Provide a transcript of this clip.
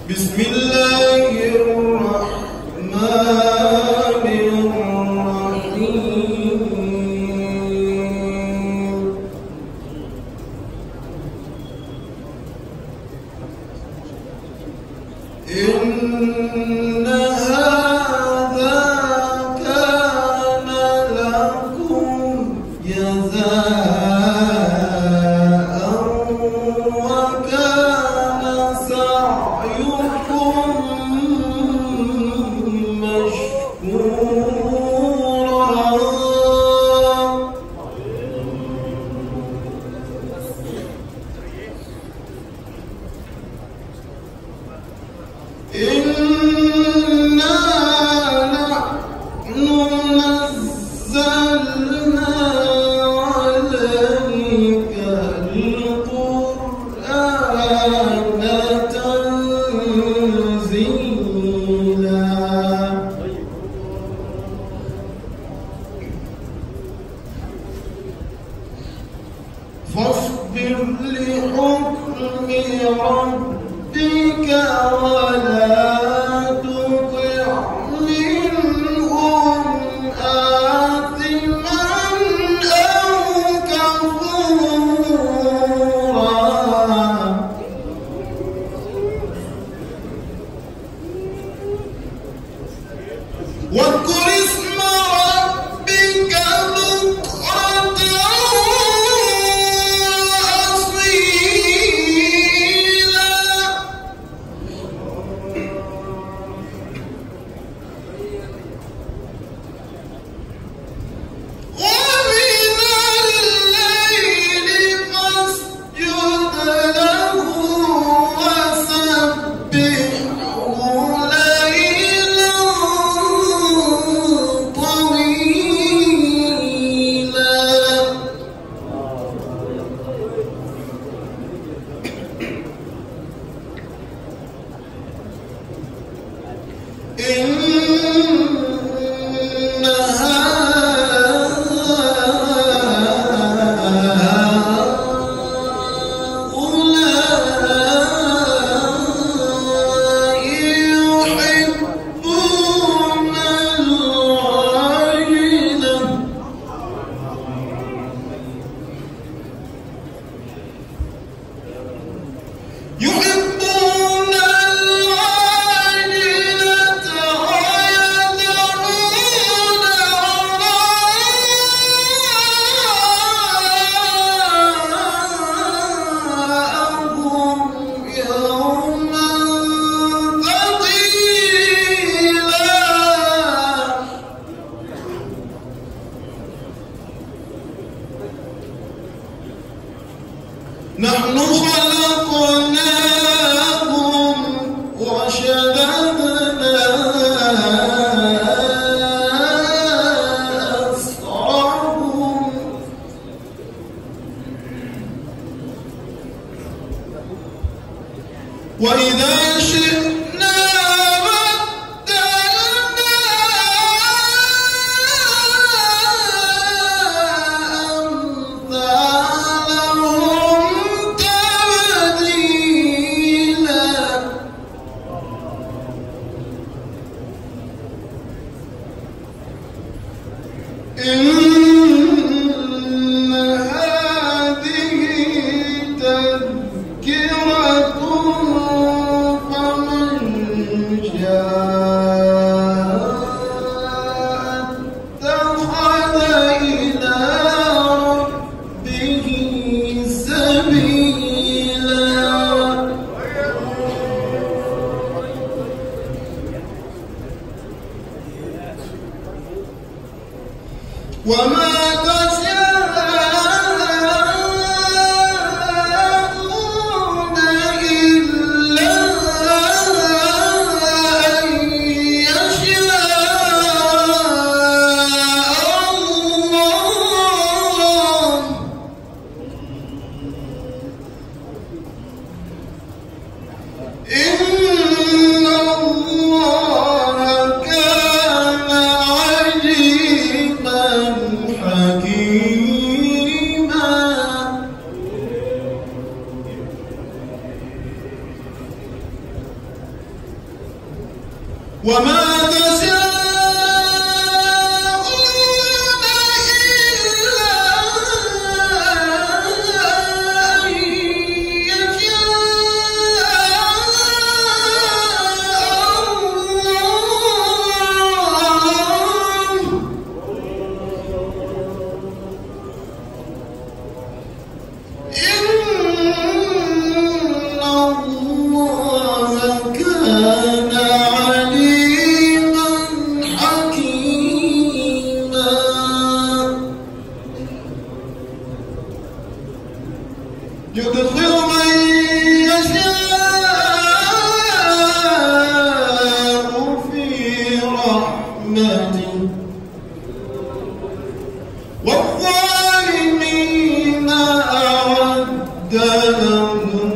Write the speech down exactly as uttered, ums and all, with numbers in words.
بسم الله الرحمن الرحيم إن هذا كان لكم جزاء وكان سعيكم مشكورا. إنا نحن نزلنا عليك القرآن تنزيلا. فاصبر لحكم ربك ولا تطع منهم آثما أو كفورا. واذكر اسم ربك بكرة نحن خلقناهم وشددنا أسرهم وإذا شئنا إن هذه تذكرة فمن شاء اتخذ إلى ربه سبيلا. وما تشاءون إلا أن يشاء الله. إن الله كان عليما حكيما. وما تشاءون إلا أن يشاء يدخل من يشاء في رحمته والظالمين أعد لهم